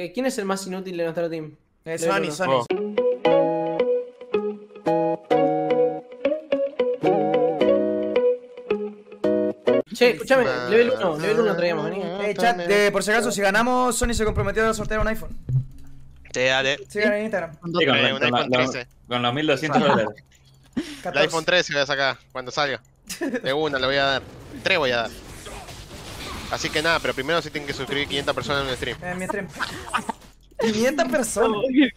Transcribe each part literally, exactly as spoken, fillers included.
Eh, ¿Quién es el más inútil de nuestro team? Eh, Level Sony, uno. Sony. Oh. Che, escúchame, level uno, level uno traíamos, vení. Eh, chat, de, por si acaso, si ganamos, Sony se comprometió a sortear un iPhone. Sí, dale. Sigan en Instagram. Sí, con, Eh, la- un con la- iPhone la- trece. con los mil doscientos dólares. El catorce. iPhone trece voy a sacar cuando salga. De una le voy a dar. tres voy a dar. Así que nada, pero primero sí tienen que suscribir quinientas personas en un stream. En mi stream. quinientas personas.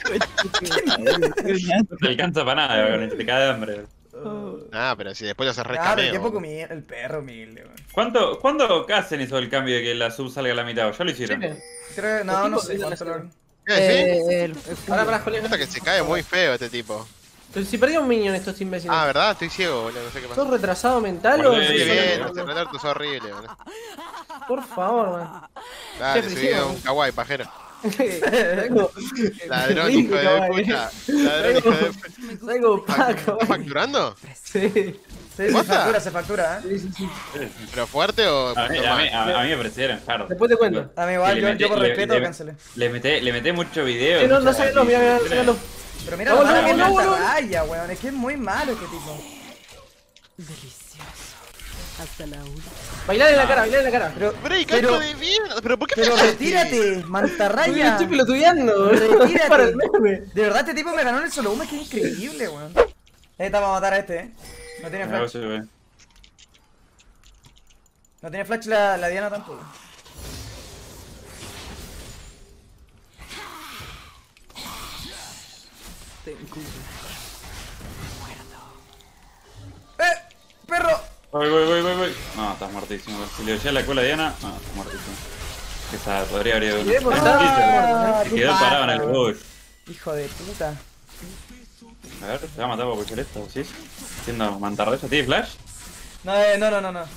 No te alcanza para nada, con te cae de hambre. Ah, pero si después lo haces Ah, pero qué rescameo. poco humilde, el perro humilde, weón. ¿Cuánto, ¿Cuándo Casen hizo el cambio de que la sub salga a la mitad? ¿Ya lo hicieron? Chile. Creo, no, no Los sé tipos cuánto viven lo... ¿Qué decís? Eh, el- Ahora para Julián. Nota que se cae muy feo este tipo. Pero si perdí un minion estos imbéciles. Ah, ¿verdad? Estoy ciego, boludo. No sé qué ¿Sos pasa. retrasado mental o...? Por No estoy Sí, bien, sí, ese Renato es horrible, boludo. Por favor, man. Dale, Che, subí Priscila. un kawaii, pajero. Salgo... Ladrón, hijo de caballo. puta. Ladrón, hijo de puta. Salgo paco, ¿Estás facturando? Sí. Sí, se ¿Posta? factura, se factura, eh. Sí, sí, sí. ¿Pero fuerte o A mí, a, mí, normal? a, a mí me parecieron hard. Después te cuento. A mí igual, Sí, yo, le yo por metí- le- respeto le- cancelé. Le meté, le meté mucho video. Sí, no, no mucha- sáquenlo, mira, mira, sáquenlo. Pero mira, No, la mano no, que no, me no, no. raya, weón. Es que es muy malo este tipo. Delicioso. Hasta la una. Bailar en la cara, bailar en la cara. Pero, Break, pero, cacho de mierda. ¿Pero por qué pero fallaste? retírate, Estoy, mantarraya. estoy pelotudeando, boludo. Retírate. Para el meme. De verdad, este tipo me ganó en el solo uno, es que es increíble, weón. Ahí está para matar a este, eh. No tiene Ah, flash. sí, güey. No tiene flash la, la Diana tampoco. ¡Eh! ¡Perro! Voy, voy, voy, voy, voy. No, estás muertísimo. Si le eché la cola a Diana, no, estás muertísimo. Que esa podría haber ido. Miré por Ah, estar- Ah, Se qué quedó parado en el paja, bush. Hijo de puta. A ver, se va a matar por cualquier esto, ¿sí? Siendo mantarraya, ¿tiene flash? No, eh, no, no, no, no.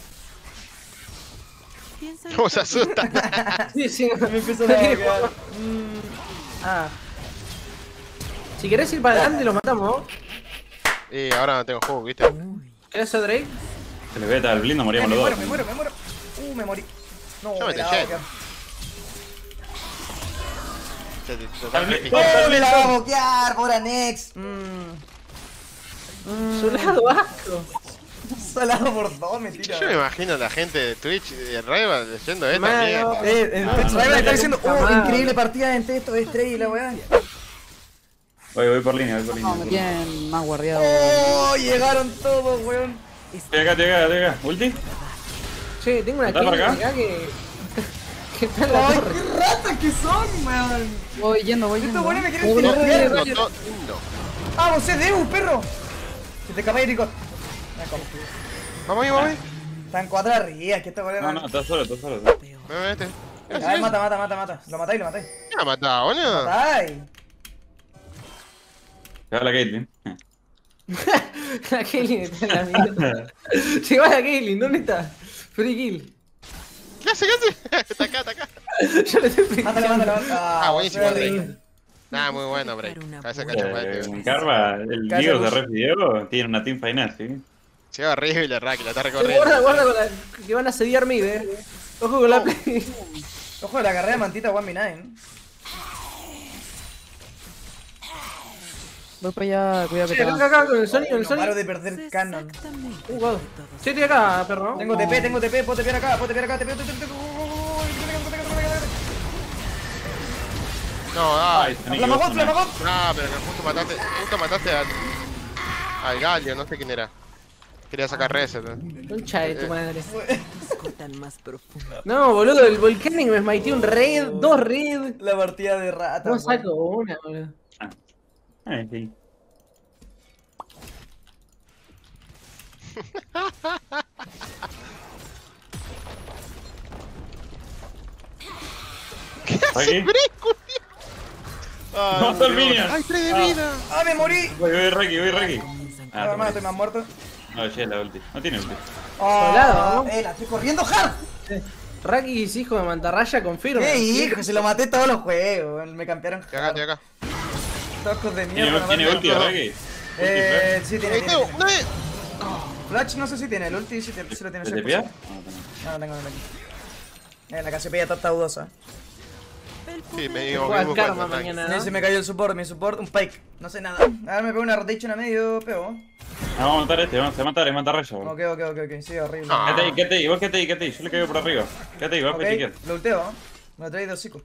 Piensa ¿Cómo se asusta? Sí, sí. Me empezó a quedar. Ah. Si querés ir para adelante, lo matamos. Y ahora no tengo juego, ¿viste? ¿Querés ser Drake? Se le ve al blindo, Eh, moríamos me los muero, dos. me muero, me muero. Uh, me morí. No, Yo me me la te va a lleno. boquear. Te- te- te- Al- te- ¡Oh, me la va a boquear! ¡Por Anex! Mmm. Solado asco. Salado por dos, mentira. Yo me imagino a la gente de Twitch y el Rival leyendo esta Mano. mierda. Eh, el Ah, Twitch no, Rival está no, diciendo, puta oh, madre. increíble partida en texto de Stray y la weá. Voy, voy por línea, voy por línea. No, me tienen más guardiado. Oh, llegaron todos, weón. Estoy acá, estoy acá, estoy acá. ¿Ulti? Che, tengo una ¿Estás por kill acá? acá que... que está en la Ay, torre. qué ratas que son, weón. Voy yendo, voy yendo. Estos buenos me quieren Uy, tirar no, perro. no, No, no, no. Ah, vos es Deus, perro. Se te escapáis, Rico. Ah, ¿cómo? Vamos ahí, vamos ahí. Están cuatro arriba, que esta weá. No, no, estás solo, estás solo. Ven, ven, este. A ver, mata, mata, mata, mata. Lo matáis, lo matáis. ¿Qué me ha matado, boludo? Matáis. Se va la Caitlyn. La Caitlyn está en la mierda. Llegó a la Caitlyn, ¿dónde está? Free kill. ¿Qué hace? ¿Qué hace? Está acá, está acá. Yo le estoy free Mátalo, mátalo. Ah, buenísimo, sorry. Drake. Nah, muy bueno, Break. Cabeza cacho, Eh, tío. Un Karma, el Calla, Diego se Bush. refirió, tiene una team final, ¿sí? Se va horrible, Raki, la está Guarda, recorriendo. guarda con la... que van a asediar mid, eh. Ojo con la play. Ojo de la carrera de mantita one v nueve. Voy para allá, cuidado que Che, te acá, van. acá, con el Sonic, con el No paro Sonic. de perder canon. Uh, wow. Che, estoy acá, perro. Tengo T P, tengo T P, puedo tepear acá, puedo tepear acá, T P, T P, T P. No, ay. se me Flamagón, equivocó, flamagón. No, pero que justo mataste, justo mataste al, al Galio, no sé quién era. Quería sacar reset. ¿eh? Concha de tu madre. Escutan más profundo. No, boludo, el Volcanic me smiteó un raid, dos raid. La partida de rata. No weón. saco una, boludo. Ay, sí. Aquí. Break, Ay, Mató al Dios. minion. Ay, tres de vida. ¡Ah, me morí! Voy, voy, Raki, voy, Raki. No, Ah, hermano, te estoy más muerto. No, ya la ulti. No tiene ulti. Ah, ¿no? eh, la estoy corriendo hard. Raki es hijo de mantarraya, confirma. ¡Qué hijo! Se lo maté todos los juegos. Me campearon Estoy acá, estoy acá. tocos de ¿Tiene, mierda. ¿tiene no ulti, me- Raki? Eh, sí, tiene. Ahí tiene, tengo, tiene. una vez. Flash no sé si tiene, el ulti sí, tiene- sí lo tiene. ¿Te cien por tepea? ciento. No, no tengo, no tengo. Eh, la Cassiopeia está dudosa. Sí, me digo Juega mismo karma cuando mañana, Sí, ¿no? se me cayó el support, mi support, un pike. No sé nada. A ver, me pego una rotation a medio, pego. Ah, vamos a matar a este, vamos a matar, es matar rayo. Ok, ok, ok, ok, sí, horrible. Ah. Quédate ahí, quédate ahí, vos quédate ahí, quédate ahí, yo le caigo por arriba. Quédate ahí, vos Ok, pues si quieres. lo ulteo, ¿eh? Me lo traí de hocico.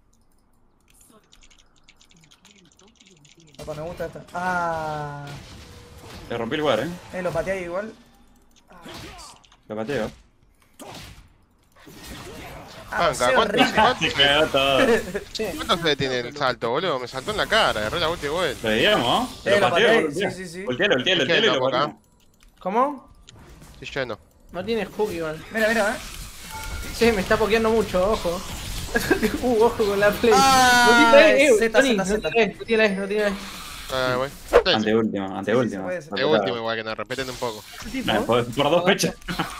Opa, me gusta esta. Ah, Te rompí el lugar, eh. eh, lo pateé igual. Lo pateo. Ah, Banca, sí, ¿cuánto, horrible. cuánto, Se cagó todo. cuánto se tiene el salto, boludo? Me saltó en la cara, agarré la última vuelta. Lo veíamos, Eh, lo lo pateo, pateé, voltea. sí, sí, sí. Voltealo, voltealo, Es que voltealo y no, lo Boca. pateamos. ¿Cómo? Estoy lleno. No tiene hook igual. Mira, mira, eh. Sí, me está pokeando mucho, ojo. uh, ojo con la play. Ah, no tiene eh, Z, Tony, Z, Z. no tiene, no tiene, no tiene. Ah, güey. Ante último, ante Sí, sí, último. puede ser. De último igual, que nos respeten un poco. No, por, por dos fechas.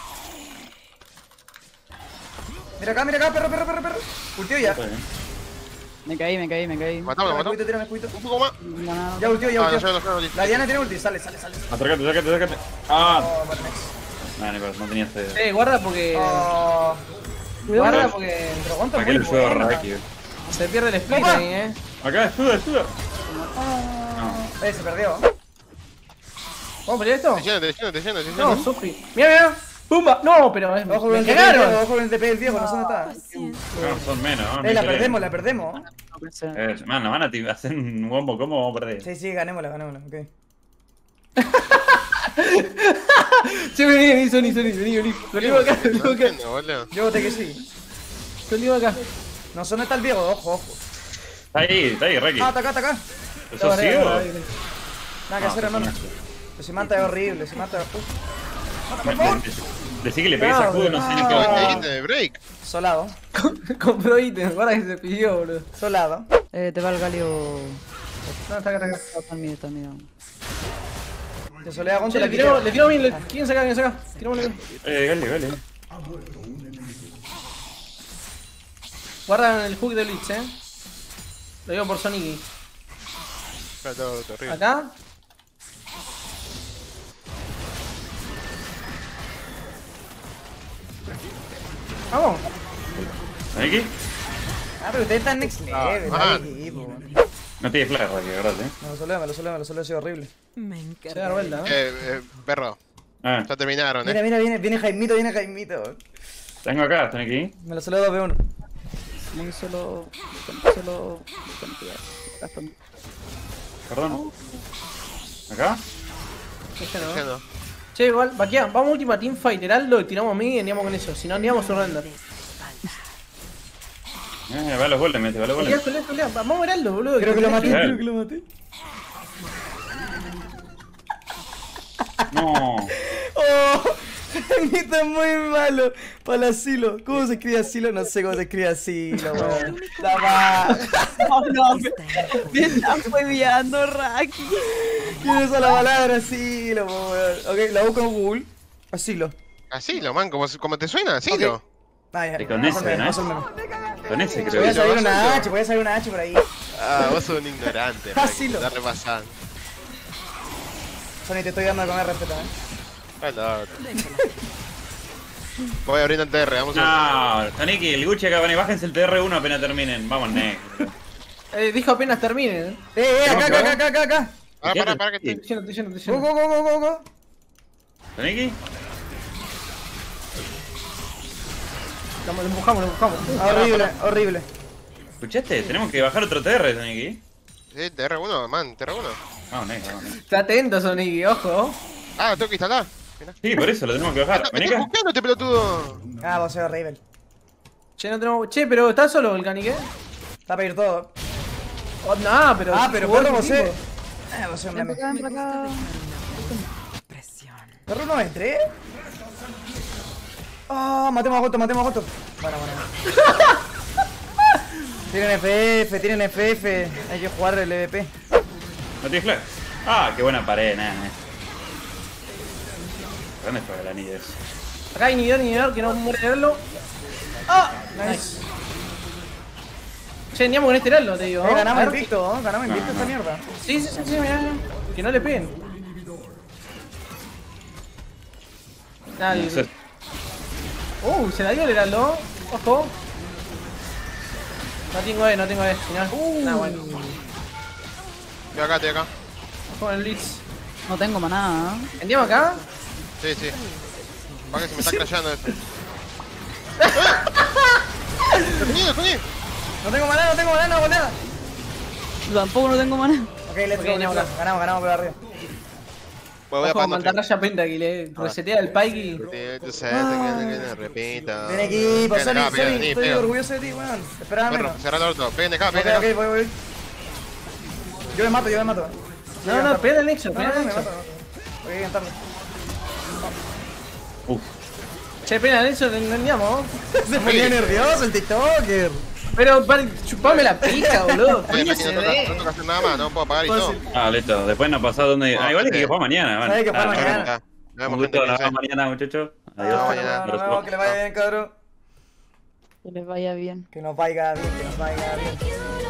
Mira acá, mira acá, perro, perro, perro, perro. Ulteo ya. Está bien. Me caí, me caí, me caí. Matamos, Tírame matamos. escudito, tírame escudito. Un poco más. Ganado. Ya ulteo, ya Ah, no ulteo. sé, no sé, no sé. La Diana tiene ulti, sale, sale, sale. Acércate, acércate, acércate. Ah, Oh, vale, next. no, no, no tenía este. Eh, guarda porque. Oh, Guarda porque. pero aguanta ¿Para qué muy lo llevo a buena. Raki? Se pierde el split Opa. ahí, eh. Acá, ayuda, ayuda. Eh, se perdió. ¿Vamos a pelear esto? Te lleno, te lleno, te lleno, te No, lleno. Sufi. Mira, mira. ¡Pumba! No, pero es. Ojo con Me el T P del viejo, cagaron. ojo con el T P del viejo, no sé dónde está. No, son menos, ¿no? Eh, la Ni perdemos, creen. la perdemos. No pensé. Eh, man, nos van a ti- hacer un bombo, ¿cómo vamos a perder? Sí, sí, ganémosla, ganémosla, ok. Sí, vení, vení, Sony, Sony, vení, vení. Lo digo acá, lo digo No acá. entiendo, boludo. Yo voté que sí. Lo digo acá. No sé dónde está el viejo, ojo, ojo. Está ahí, está ahí, Raki. Ah, está acá, está acá. ¿Eso Ahora, sigo? ahora, ahora. Nada que hacer, hermano. Ese manta es horrible, ese manta es. Uh, Decí que le pegues No, a escudo, no sé ni qué Pero va a este de break. solado, Compró ítems, guarda que se pidió, boludo. solado. Eh, te va el galio. No, está acá, está acá. Está mío, está mío. Te solea Che, contra le la tiramos, que le tiramos bien, le... ¿Quién saca? ¿Quién saca? Tirámosle bien. Eh, dale, dale. Guarda el hook de Blitz, eh. Lo digo por Sonic. Está todo terrible. Acá. Vamos. ¿Aquí? Ah, pero ustedes están next level, Ah, dale, equipo. No tiene flash, Raki, agarrate. Me lo soleo, me lo soleo, me lo soleo, ha sido horrible. Me Se da la vuelta, ¿no? Eh, eh, perro. Ah, Ya terminaron, Mira, eh. mira, viene, viene Jaimito, viene Jaimito. tengo acá, están aquí. Me lo soleo dos v uno. Muy solo. Solo. Gastando. Perdón. ¿Acá? Este no. Lleno. Che, igual, vaquea, vamos última teamfight, Heraldo, y tiramos a mí y andamos con eso. Si no, andamos surrender. Eh, va a los goles, mete, va a los Pelea, goles. pelea, pelea. Vamos Heraldo, boludo. Creo que lo maté, Real. creo que lo maté. No. Oh, Jaimito es muy malo para el asilo. ¿Cómo se escribe asilo? No sé cómo se escribe asilo, weón. La va. No, no, me, me están hueveando, Raki. ¿Quién usa la palabra asilo, weón? Ok, la busco en Google. Asilo. Asilo, man, como, como te suena, asilo. Ah, ya. Y con ese, Paso el meme, ¿no? paso el meme. Con ese Voy creo a que. salir vas a una hacer? H, voy a salir una H por ahí. Ah, vos sos un ignorante. Asilo. Darle pasar. Sony, te estoy dando a comer respeto, eh. Hola. Voy abriendo el T R, vamos a No, Taniki, el Gucci acá, van y bájense el T R uno apenas terminen. Vamos, next. Eh, dijo apenas termine, eh. Eh, eh, acá, acá, acá, acá, acá. Pará, pará, pará, que te... Estoy lleno, estoy lleno, estoy Go, lleno. go, go, go, go, go. ¿Taniki? Lo empujamos, lo empujamos. Horrible, horrible. ¿Escuchaste? Tenemos que bajar otro T R, Taniki. Sí, T R uno, man, T R uno. Vamos, next, vamos, next. Está atento, Sonic, ojo. Ah, lo tengo que instalar. Mirá. Sí, por eso lo tenemos que bajar. Me Vení estás acá. buscando este pelotudo. Ah, vos sos horrible. Che, no tenemos. Che, pero ¿está solo el canique? Está a pedir todo. Oh, no, pero. Ah, pero jugó perro, el vos equipo. sé. Ah, vos sos un Ven meme. para acá, ven para acá. ¿Perro no entré? Ah, matemos a Goto, matemos a Goto. Bueno, bueno. Tienen F F, tienen F F. Hay que jugar el E V P. ¿No tienes flash? Ah, qué buena pared, nada. nada. ¿Dónde fue el anillo ese? Acá hay inhibidor, inhibidor, que no muere Heraldo. ¡Ah! Nice. Che, andamos con este Heraldo, te digo. Eh, ganamos A el ver. invicto, ¿no? Ganamos No, invicto esta no. mierda. Sí, sí, sí, sí, mirá, mirá. Que no le peguen. Nadie. No sé. Uh, se la dio el Heraldo. Ojo. No tengo E, no tengo E. Si no, Uh. nah, bueno. Estoy acá, estoy acá. Con el Blitz. No tengo maná. ¿Endiamo acá? Sí, sí. Va que se me está crashando esto. ¡Definido, definido! No tengo maná, no tengo maná, no hago nada. Yo tampoco no tengo maná. Ok, let's Ok, go, let's ganamos go. acá. Ganamos, ganamos por arriba. Voy a Ojo, parar. mantarraya Pentakill, eh. Resetea el Pikey. Tú sabes que te repita. Ven equipo, Pégale Sonic, acá, pégale, Sonic, estoy pega. orgulloso de ti, weón. Esperaba Perro, menos. cerra el orto. Pégale acá, Ok, pégale ok, acá. voy, voy. Yo me mato, yo me mato. No, no, pega el Nexo, No, pega no, el no, me Nexo. mato. Voy a intentarlo. Uf. Che, pega el Nexo, no endiamo. Se ponía nervioso el TikToker. Pero, para, chupame la pica, boludo. Oye, Coño, aquí se no toca, ve. no toca hacer nada más, no puedo apagar y todo. Ah, listo. Después nos pasó donde. Ah, igual es que hay que jugar mañana, man. Sabes que juega Ah, mañana. bueno. Ya, nos Un vemos, gusto, gente, nos cuídense. vemos mañana, muchachos. Adiós. Nos vemos Ah, mañana. nos vemos, que le vaya bien, cabrón. Que les vaya bien. Que nos vaya bien, que nos vaya bien.